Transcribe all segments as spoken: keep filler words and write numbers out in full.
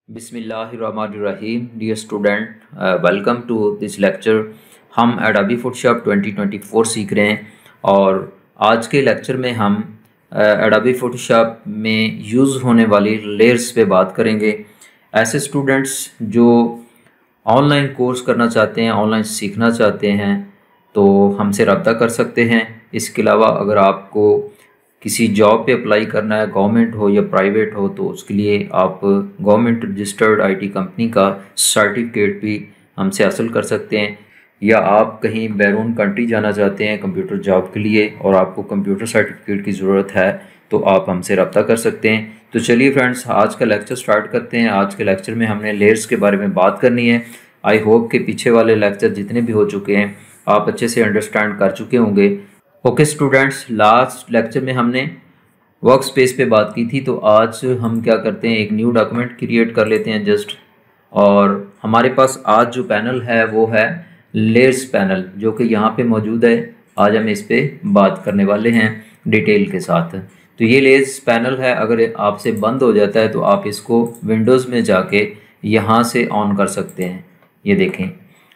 बिस्मिल्लाहिर्रहमानिर्रहीम। Dear student, welcome to this lecture. हम Adobe Photoshop twenty twenty four सीख रहे हैं और आज के लेक्चर में हम एडोबी फोटोशॉप में यूज़ होने वाली लेयर्स पे बात करेंगे। ऐसे स्टूडेंट्स जो ऑनलाइन कोर्स करना चाहते हैं, ऑनलाइन सीखना चाहते हैं, तो हमसे रब्ता कर सकते हैं। इसके अलावा अगर आपको किसी जॉब पे अप्लाई करना है, गवर्नमेंट हो या प्राइवेट हो, तो उसके लिए आप गवर्नमेंट रजिस्टर्ड आईटी कंपनी का सर्टिफिकेट भी हमसे हासिल कर सकते हैं। या आप कहीं बैरून कंट्री जाना चाहते हैं कंप्यूटर जॉब के लिए और आपको कंप्यूटर सर्टिफिकेट की ज़रूरत है, तो आप हमसे रब्ता कर सकते हैं। तो चलिए फ्रेंड्स, आज का लेक्चर स्टार्ट करते हैं। आज के लेक्चर में हमने लेयर्स के बारे में बात करनी है। आई होप कि पीछे वाले लेक्चर जितने भी हो चुके हैं आप अच्छे से अंडरस्टैंड कर चुके होंगे। ओके स्टूडेंट्स, लास्ट लेक्चर में हमने वर्क स्पेस पे बात की थी, तो आज हम क्या करते हैं, एक न्यू डॉक्यूमेंट क्रिएट कर लेते हैं जस्ट। और हमारे पास आज जो पैनल है वो है लेयर्स पैनल, जो कि यहाँ पे मौजूद है। आज हम इस पे बात करने वाले हैं डिटेल के साथ। तो ये लेयर्स पैनल है। अगर आपसे बंद हो जाता है तो आप इसको विंडोज़ में जाके यहाँ से ऑन कर सकते हैं, ये देखें।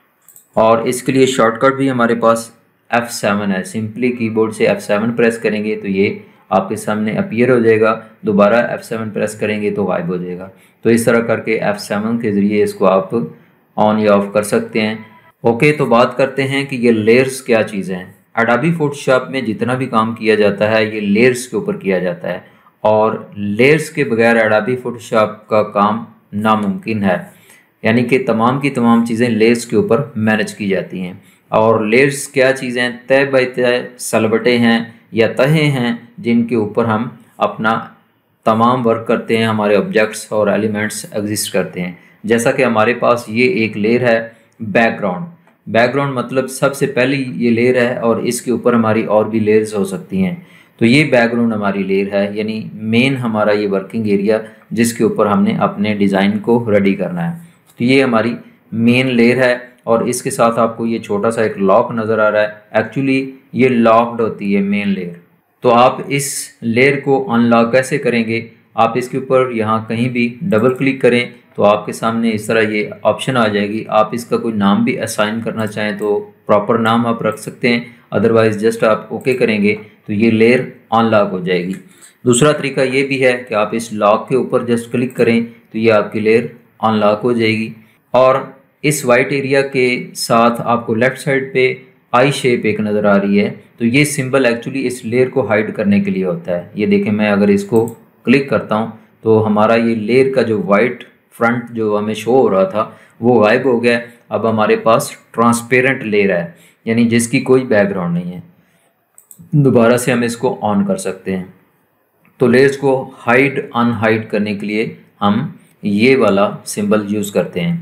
और इसके लिए शॉर्टकट भी हमारे पास एफ सेवन है। सिंपली कीबोर्ड से एफ सेवन प्रेस करेंगे तो ये आपके सामने अपीयर हो जाएगा। दोबारा एफ सेवन प्रेस करेंगे तो गायब हो जाएगा। तो इस तरह करके एफ सेवन के ज़रिए इसको आप ऑन या ऑफ कर सकते हैं। ओके, तो बात करते हैं कि ये लेयर्स क्या चीज़ हैं। एडोबी फोटोशॉप में जितना भी काम किया जाता है ये लेयर्स के ऊपर किया जाता है, और लेयर्स के बगैर एडोबी फोटोशॉप का काम नामुमकिन है। यानी कि तमाम की तमाम चीज़ें लेयर्स के ऊपर मैनेज की जाती हैं। और लेयर्स क्या चीज़ें, तय बाय तय सलवटें हैं या तहें हैं जिनके ऊपर हम अपना तमाम वर्क करते हैं, हमारे ऑब्जेक्ट्स और एलिमेंट्स एग्जिस्ट करते हैं। जैसा कि हमारे पास ये एक लेयर है बैकग्राउंड। बैकग्राउंड मतलब सबसे पहली ये लेयर है और इसके ऊपर हमारी और भी लेयर्स हो सकती हैं। तो ये बैकग्राउंड हमारी लेयर है, यानी मेन हमारा ये वर्किंग एरिया जिसके ऊपर हमने अपने डिज़ाइन को रेडी करना है। तो ये हमारी मेन लेयर है और इसके साथ आपको ये छोटा सा एक लॉक नज़र आ रहा है। एक्चुअली ये लॉक्ड होती है मेन लेयर। तो आप इस लेयर को अनलॉक कैसे करेंगे, आप इसके ऊपर यहाँ कहीं भी डबल क्लिक करें तो आपके सामने इस तरह ये ऑप्शन आ जाएगी। आप इसका कोई नाम भी असाइन करना चाहें तो प्रॉपर नाम आप रख सकते हैं, अदरवाइज़ जस्ट आप ओके करेंगे तो ये लेयर अनलॉक हो जाएगी। दूसरा तरीका ये भी है कि आप इस लॉक के ऊपर जस्ट क्लिक करें तो ये आपकी लेयर अनलॉक हो जाएगी। और इस वाइट एरिया के साथ आपको लेफ़्ट साइड पे आई शेप एक नज़र आ रही है, तो ये सिंबल एक्चुअली इस लेयर को हाइड करने के लिए होता है। ये देखें, मैं अगर इसको क्लिक करता हूँ तो हमारा ये लेयर का जो वाइट फ्रंट जो हमें शो हो रहा था वो गायब हो गया। अब हमारे पास ट्रांसपेरेंट लेयर है, यानी जिसकी कोई बैकग्राउंड नहीं है। दोबारा से हम इसको ऑन कर सकते हैं। तो लेयर्स को हाइड अनहाइड करने के लिए हम ये वाला सिंबल यूज़ करते हैं।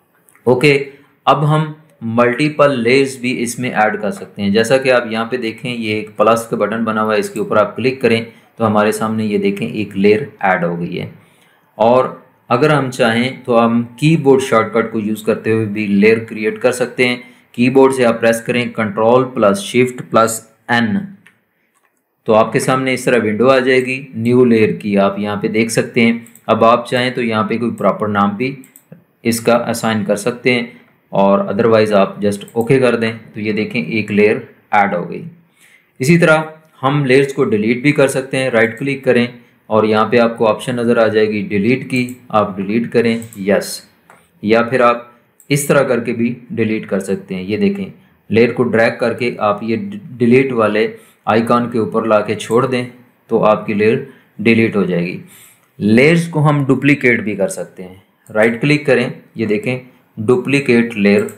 ओके, अब हम मल्टीपल लेयर्स भी इसमें ऐड कर सकते हैं। जैसा कि आप यहाँ पे देखें, ये एक प्लस का बटन बना हुआ है, इसके ऊपर आप क्लिक करें तो हमारे सामने ये देखें एक लेयर ऐड हो गई है। और अगर हम चाहें तो हम कीबोर्ड शॉर्टकट को यूज़ करते हुए भी लेयर क्रिएट कर सकते हैं। कीबोर्ड से आप प्रेस करें control plus shift plus N, तो आपके सामने इस तरह विंडो आ जाएगी न्यू लेयर की, आप यहाँ पे देख सकते हैं। अब आप चाहें तो यहाँ पे कोई प्रॉपर नाम भी इसका असाइन कर सकते हैं, और अदरवाइज़ आप जस्ट ओके कर दें तो ये देखें एक लेयर ऐड हो गई। इसी तरह हम लेयर्स को डिलीट भी कर सकते हैं। राइट क्लिक करें और यहाँ पे आपको ऑप्शन नज़र आ जाएगी डिलीट की, आप डिलीट करें यस, या फिर आप इस तरह करके भी डिलीट कर सकते हैं। ये देखें, लेयर को ड्रैग करके आप ये डिलीट वाले आइकॉन के ऊपर ला के छोड़ दें तो आपकी लेयर डिलीट हो जाएगी। लेयर्स को हम डुप्लीकेट भी कर सकते हैं। राइट क्लिक करें, ये देखें डुप्लीकेट लेयर,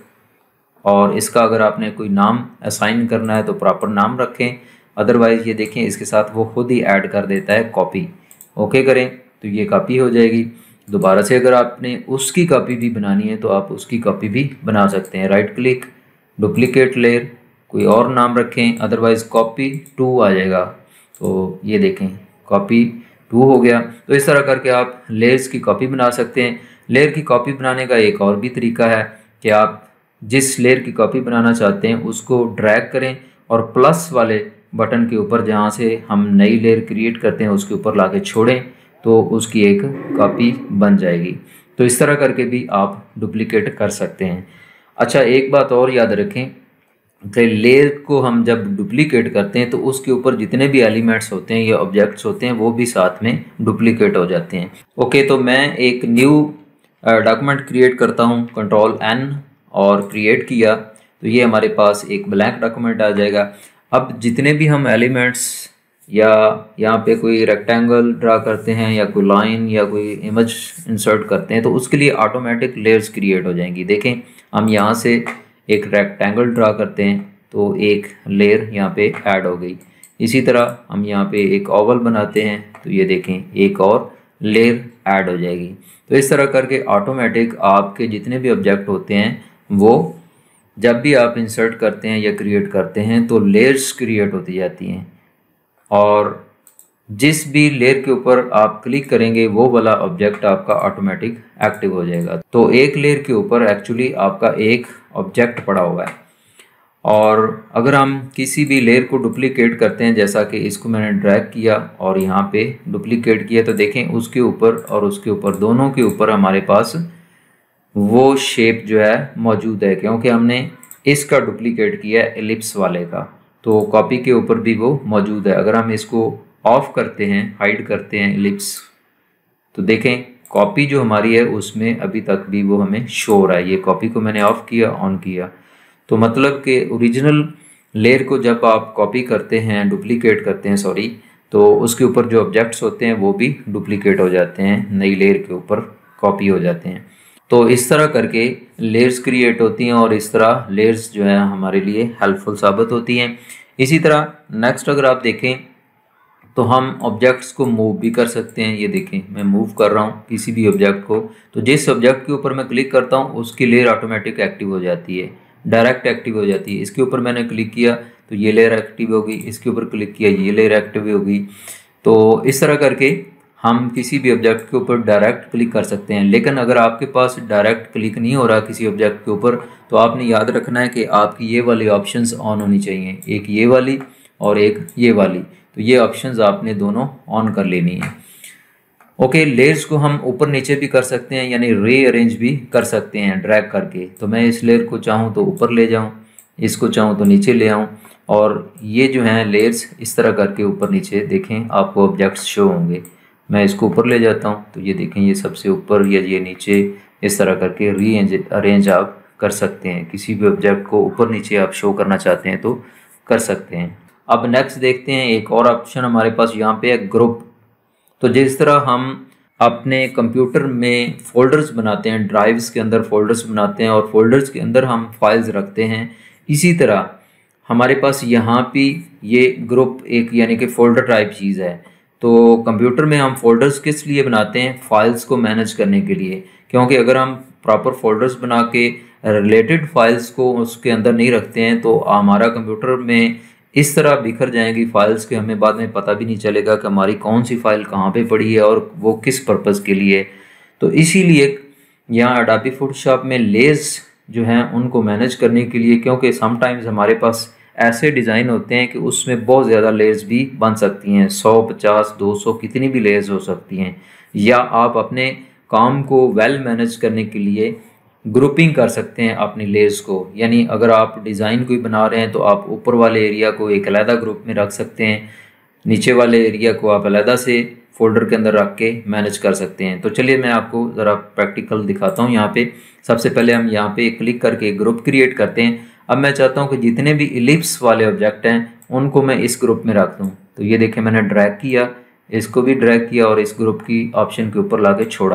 और इसका अगर आपने कोई नाम असाइन करना है तो प्रॉपर नाम रखें, अदरवाइज़ ये देखें इसके साथ वो खुद ही ऐड कर देता है कॉपी। ओके करें तो ये कॉपी हो जाएगी। दोबारा से अगर आपने उसकी कॉपी भी बनानी है तो आप उसकी कॉपी भी बना सकते हैं। राइट क्लिक, डुप्लीकेट लेयर, कोई और नाम रखें, अदरवाइज़ कॉपी टू आ जाएगा। तो ये देखें कॉपी टू हो गया। तो इस तरह करके आप लेयर्स की कॉपी बना सकते हैं। लेयर की कॉपी बनाने का एक और भी तरीका है कि आप जिस लेयर की कॉपी बनाना चाहते हैं उसको ड्रैग करें और प्लस वाले बटन के ऊपर जहाँ से हम नई लेयर क्रिएट करते हैं उसके ऊपर लाके छोड़ें तो उसकी एक कॉपी बन जाएगी। तो इस तरह करके भी आप डुप्लीकेट कर सकते हैं। अच्छा, एक बात और याद रखें कि लेयर को हम जब डुप्लीकेट करते हैं तो उसके ऊपर जितने भी एलिमेंट्स होते हैं या ऑब्जेक्ट्स होते हैं वो भी साथ में डुप्लीकेट हो जाते हैं। ओके, तो मैं एक न्यू डॉक्यूमेंट क्रिएट करता हूँ, कंट्रोल एन और क्रिएट किया तो ये हमारे पास एक ब्लैंक डॉक्यूमेंट आ जाएगा। अब जितने भी हम एलिमेंट्स या यहाँ पे कोई रेक्टेंगल ड्रा करते हैं या कोई लाइन या कोई इमेज इंसर्ट करते हैं तो उसके लिए ऑटोमेटिक लेयर्स क्रिएट हो जाएंगी। देखें, हम यहाँ से एक रेक्टेंगल ड्रा करते हैं तो एक लेयर यहाँ पे ऐड हो गई। इसी तरह हम यहाँ पे एक ओवल बनाते हैं तो ये देखें एक और लेयर ऐड हो जाएगी। तो इस तरह करके ऑटोमेटिक आपके जितने भी ऑब्जेक्ट होते हैं वो जब भी आप इंसर्ट करते हैं या क्रिएट करते हैं तो लेयर्स क्रिएट होती जाती हैं, और जिस भी लेयर के ऊपर आप क्लिक करेंगे वो वाला ऑब्जेक्ट आपका ऑटोमेटिक एक्टिव हो जाएगा। तो एक लेयर के ऊपर एक्चुअली आपका एक ऑब्जेक्ट पड़ा हुआ है, और अगर हम किसी भी लेयर को डुप्लीकेट करते हैं, जैसा कि इसको मैंने ड्रैग किया और यहाँ पे डुप्लीकेट किया, तो देखें उसके ऊपर और उसके ऊपर दोनों के ऊपर हमारे पास वो शेप जो है मौजूद है, क्योंकि हमने इसका डुप्लीकेट किया है एलिप्स वाले का, तो कॉपी के ऊपर भी वो मौजूद है। अगर हम इसको ऑफ करते हैं, हाइड करते हैं एलिप्स, तो देखें कॉपी जो हमारी है उसमें अभी तक भी वो हमें शो हो रहा है। ये कॉपी को मैंने ऑफ किया, ऑन किया, तो मतलब कि ओरिजिनल लेयर को जब आप कॉपी करते हैं, डुप्लीकेट करते हैं सॉरी, तो उसके ऊपर जो ऑब्जेक्ट्स होते हैं वो भी डुप्लीकेट हो जाते हैं, नई लेयर के ऊपर कॉपी हो जाते हैं। तो इस तरह करके लेयर्स क्रिएट होती हैं और इस तरह लेयर्स जो है हमारे लिए हेल्पफुल साबित होती हैं। इसी तरह नेक्स्ट अगर आप देखें तो हम ऑब्जेक्ट्स को मूव भी कर सकते हैं। ये देखें मैं मूव कर रहा हूँ किसी भी ऑब्जेक्ट को, तो जिस ऑब्जेक्ट के ऊपर मैं क्लिक करता हूँ उसकी लेयर ऑटोमेटिक एक्टिव हो जाती है, डायरेक्ट एक्टिव हो जाती है। इसके ऊपर मैंने क्लिक किया तो ये लेयर एक्टिव हो गई, इसके ऊपर क्लिक किया ये लेयर एक्टिव हो गई। तो इस तरह करके हम किसी भी ऑब्जेक्ट के ऊपर डायरेक्ट क्लिक कर सकते हैं। लेकिन अगर आपके पास डायरेक्ट क्लिक नहीं हो रहा किसी ऑब्जेक्ट के ऊपर, तो आपने याद रखना है कि आपकी ये वाली ऑप्शंस ऑन होनी चाहिए, एक ये वाली और एक ये वाली, तो ये ऑप्शंस आपने दोनों ऑन कर लेनी है। ओके, लेयर्स को हम ऊपर नीचे भी कर सकते हैं, यानी रीअरेंज भी कर सकते हैं ड्रैग करके। तो मैं इस लेयर को चाहूँ तो ऊपर ले जाऊँ, इसको चाहूँ तो नीचे ले आऊँ, और ये जो हैं लेयर्स इस तरह करके ऊपर नीचे देखें आपको ऑब्जेक्ट्स शो होंगे। मैं इसको ऊपर ले जाता हूँ तो ये देखें ये सबसे ऊपर या ये नीचे, इस तरह करके री अरेंज आप कर सकते हैं। किसी भी ऑब्जेक्ट को ऊपर नीचे आप शो करना चाहते हैं तो कर सकते हैं। अब नेक्स्ट देखते हैं, एक और ऑप्शन हमारे पास यहाँ पे है ग्रुप। तो जिस तरह हम अपने कंप्यूटर में फोल्डर्स बनाते हैं, ड्राइव्स के अंदर फोल्डर्स बनाते हैं और फोल्डर्स के अंदर हम फाइल्स रखते हैं, इसी तरह हमारे पास यहाँ भी ये ग्रुप एक यानी कि फोल्डर टाइप चीज़ है। तो कंप्यूटर में हम फोल्डर्स किस लिए बनाते हैं? फाइल्स को मैनेज करने के लिए, क्योंकि अगर हम प्रॉपर फोल्डर्स बना के रिलेटेड फाइल्स को उसके अंदर नहीं रखते हैं तो हमारा कंप्यूटर में इस तरह बिखर जाएंगी फाइल्स के हमें बाद में पता भी नहीं चलेगा कि हमारी कौन सी फाइल कहाँ पे पड़ी है और वो किस पर्पज़ के लिए। तो इसीलिए यहाँ एडोबी फोटोशॉप में लेयर्स जो हैं उनको मैनेज करने के लिए, क्योंकि समटाइम्स हमारे पास ऐसे डिज़ाइन होते हैं कि उसमें बहुत ज़्यादा लेयर्स भी बन सकती हैं, सौ पचास दो सौ कितनी भी लेयर्स हो सकती हैं। या आप अपने काम को वेल मैनेज करने के लिए ग्रुपिंग कर सकते हैं अपनी लेयर्स को, यानी अगर आप डिज़ाइन कोई बना रहे हैं तो आप ऊपर वाले एरिया को एक अलहदा ग्रुप में रख सकते हैं, नीचे वाले एरिया को आप अलहदा से फोल्डर के अंदर रख के मैनेज कर सकते हैं। तो चलिए मैं आपको ज़रा प्रैक्टिकल दिखाता हूँ। यहाँ पे सबसे पहले हम यहाँ पे क्लिक करके ग्रुप क्रिएट करते हैं। अब मैं चाहता हूँ कि जितने भी इलिप्स वाले ऑब्जेक्ट हैं उनको मैं इस ग्रुप में रख दूँ। तो ये देखें मैंने ड्रैग किया, इसको भी ड्रैग किया और इस ग्रुप की ऑप्शन के ऊपर ला के छोड़ा।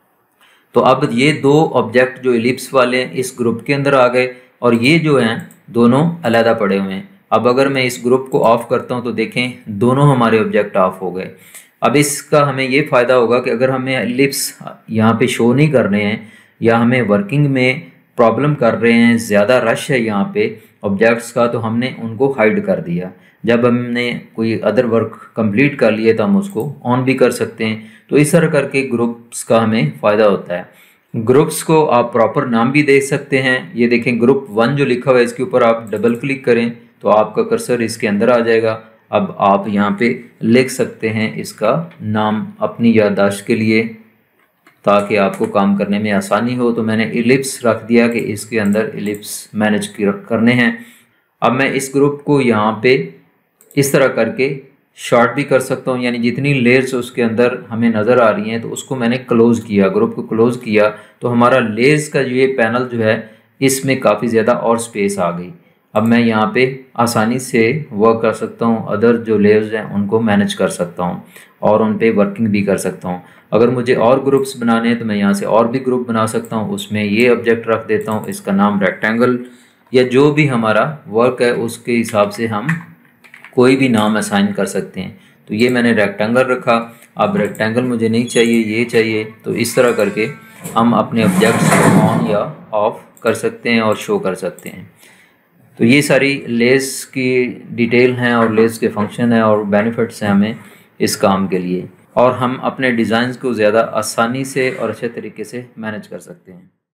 तो अब ये दो ऑब्जेक्ट जो इलिप्स वाले हैं इस ग्रुप के अंदर आ गए और ये जो हैं दोनों अलहदा पड़े हुए हैं। अब अगर मैं इस ग्रुप को ऑफ करता हूँ तो देखें दोनों हमारे ऑब्जेक्ट ऑफ हो गए। अब इसका हमें ये फ़ायदा होगा कि अगर हमें इलिप्स यहाँ पे शो नहीं कर रहे हैं या हमें वर्किंग में प्रॉब्लम कर रहे हैं, ज़्यादा रश है यहाँ पे ऑब्जेक्ट्स का, तो हमने उनको हाइड कर दिया। जब हमने कोई अदर वर्क कंप्लीट कर लिए तो हम उसको ऑन भी कर सकते हैं। तो इस तरह करके ग्रुप्स का हमें फ़ायदा होता है। ग्रुप्स को आप प्रॉपर नाम भी दे सकते हैं। ये देखें ग्रुप वन जो लिखा हुआ है इसके ऊपर आप डबल क्लिक करें तो आपका कर्सर इसके अंदर आ जाएगा। अब आप यहाँ पे लिख सकते हैं इसका नाम अपनी याददाश्त के लिए। ताकि आपको काम करने में आसानी हो। तो मैंने इलिप्स रख दिया कि इसके अंदर इलिप्स मैनेज करने हैं। अब मैं इस ग्रुप को यहाँ पे इस तरह करके शॉर्ट भी कर सकता हूँ, यानी जितनी लेयर्स उसके अंदर हमें नज़र आ रही हैं तो उसको मैंने क्लोज़ किया, ग्रुप को क्लोज़ किया, तो हमारा लेयर्स का जो ये पैनल जो है इसमें काफ़ी ज़्यादा और स्पेस आ गई। अब मैं यहाँ पे आसानी से वर्क कर सकता हूँ, अदर जो लेयर्स हैं उनको मैनेज कर सकता हूँ और उन पे वर्किंग भी कर सकता हूँ। अगर मुझे और ग्रुप्स बनाने हैं तो मैं यहाँ से और भी ग्रुप बना सकता हूँ, उसमें ये ऑब्जेक्ट रख देता हूँ, इसका नाम रेक्टेंगल, या जो भी हमारा वर्क है उसके हिसाब से हम कोई भी नाम असाइन कर सकते हैं। तो ये मैंने रेक्टेंगल रखा। अब रेक्टेंगल मुझे नहीं चाहिए, ये चाहिए, तो इस तरह करके हम अपने ऑब्जेक्ट्स को ऑन या ऑफ कर सकते हैं और शो कर सकते हैं। तो ये सारी लेस की डिटेल हैं और लेस के फंक्शन हैं और बेनिफिट्स हैं हमें इस काम के लिए, और हम अपने डिज़ाइंस को ज़्यादा आसानी से और अच्छे तरीके से मैनेज कर सकते हैं।